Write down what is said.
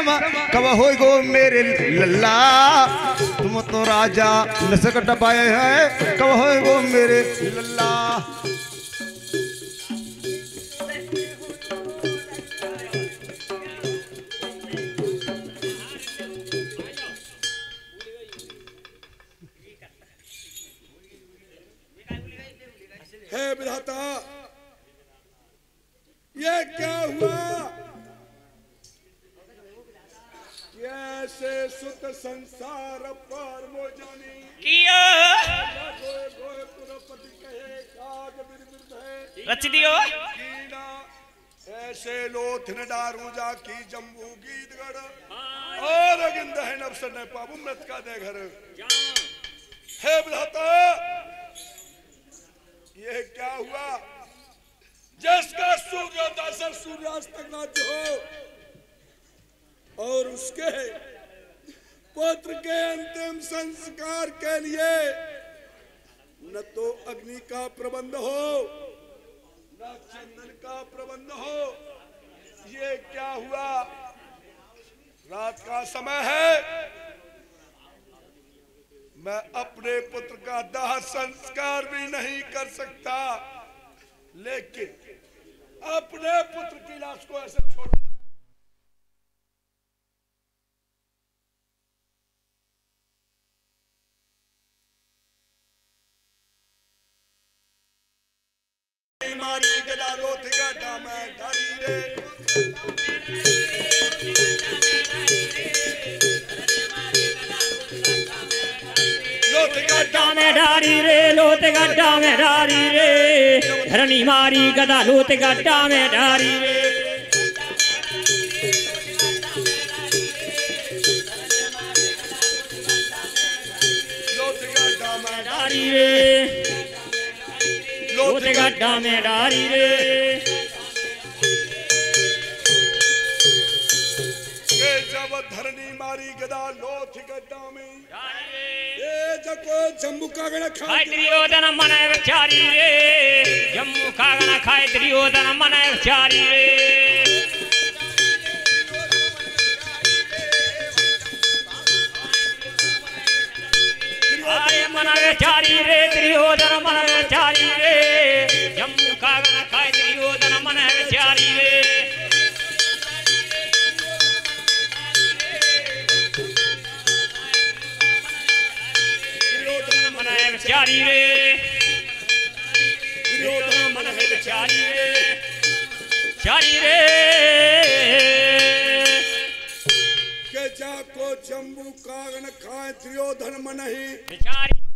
समा कब हो गो मेरे लल्ला तुम तो राजा नसक टपाए हैं कब हो गो मेरे लल्ला। हे विधाता ये क्या हुआ? कैसे सुत संसार पर मोजानी कियो गोए गोए पुरपति कहे काग बिरबिर है रच दियो कीना ऐसे लोथ न डारू जा की जम्बू गीतगढ़ और अगिंद है नफ्स न पाबू मृत का दे घर। हे विधाता ये क्या हुआ? जिसका सूर्योदय से सूर्यास्त तक राज्य हो और उसके पुत्र के अंतिम संस्कार के लिए न तो अग्नि का प्रबंध हो न चंदन का प्रबंध हो। ये क्या हुआ? रात का समय है, मैं अपने पुत्र का दाह संस्कार भी नहीं कर सकता, लेकिन अपने पुत्र की लाश को ऐसे छोड़ मारी गदा लोथ गड्ढा में डाली रे लोथ गड्ढा में डारी रे लोथ गड्ढा में डारी रे धरनी मारी गदा लोथ गड्ढा में डारी रे लोथ गड्ढा में डारी रे लोथ गड्ढा में डारी रे के जब धरनी मारी गदा लोथ गड्ढा में ये जको जम्बू कागड़ खाए दुर्योधन मन विचारी रे जम्मू कागड़ खाए दुर्योधन मन विचारी रे आरे मन विचारी रे दुर्योधन मन विचारी रे जम्मू कागड़ खाए दुर्योधन मन विचारी रे विचारी रे दुर्योधन मन है विचारी रे चारी रे के जाको जम्बू कागड़ खाए दुर्योधन मन ही विचारी